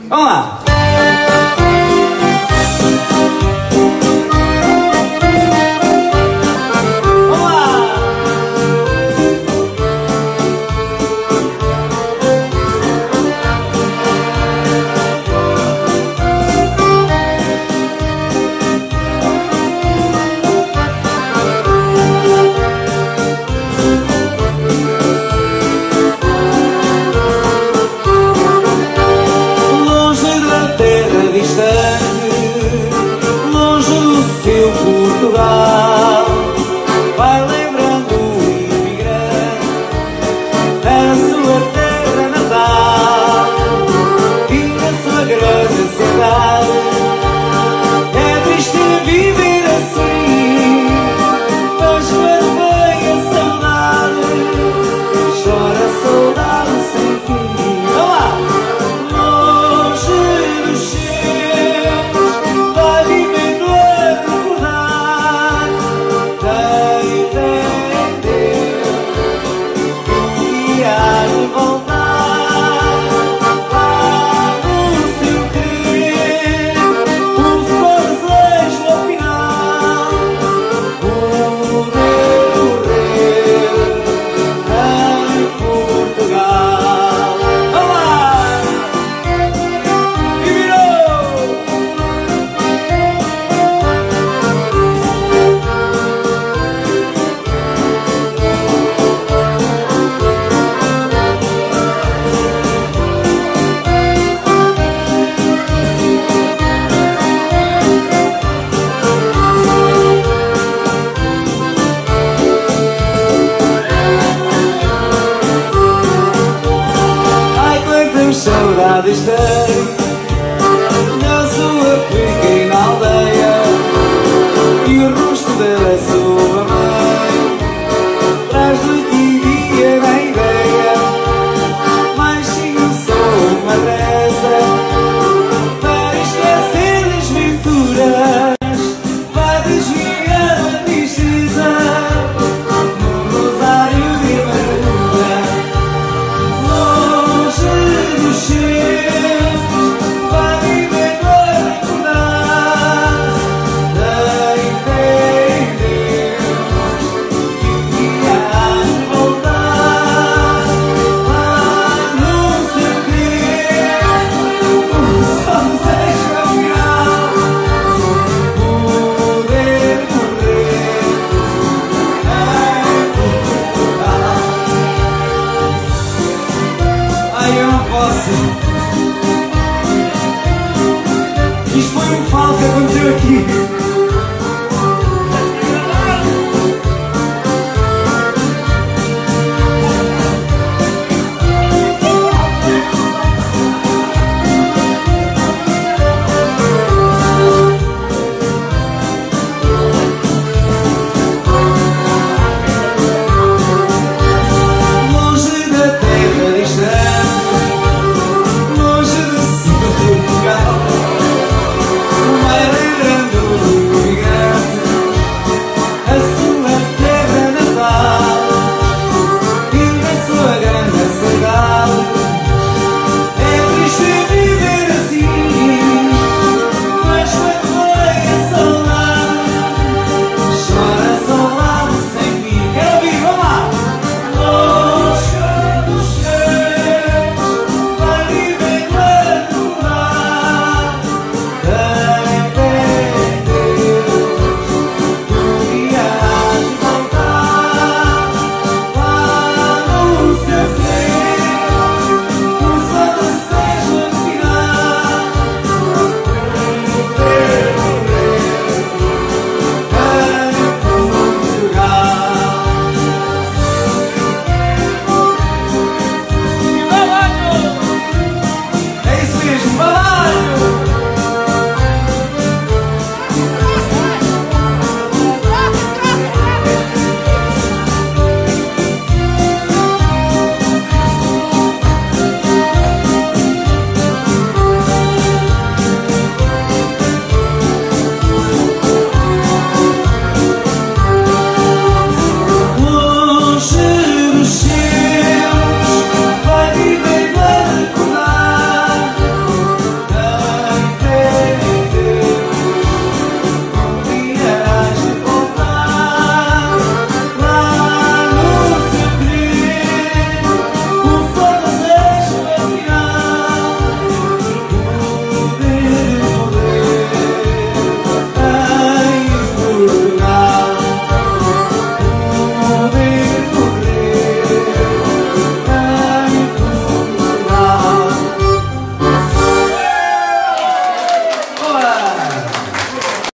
Vamos lá! Portugal, vai lembrando o imigrante a sua terra natal e a sua grande cidade. É triste viver assim, mas quando vem a saudade, chora a saudade sem fim. Vamos lá! Longe dos seus, vai vivendo a recordar. Tem Deus que um dia há de voltar lá no seu querer. Um só desejo ao final, poder morrer em Portugal. Vamos lá! E virou! Ai, quantas saudades tem na sua pequena aldeia e o rosto da sua mãe traz noite e dia na ideia. Mas sim, sou uma reza para esquecer desventuras, vai desviar a tristeza no rosário de amargura. Longe dos seus, vai vivendo a recordar. Tem fé em Deus que um dia há de voltar lá no seu querer. Só desejo ao final poder morrer em Portugal. Ai, eu não posso. Isto foi um falso que aconteceu aqui.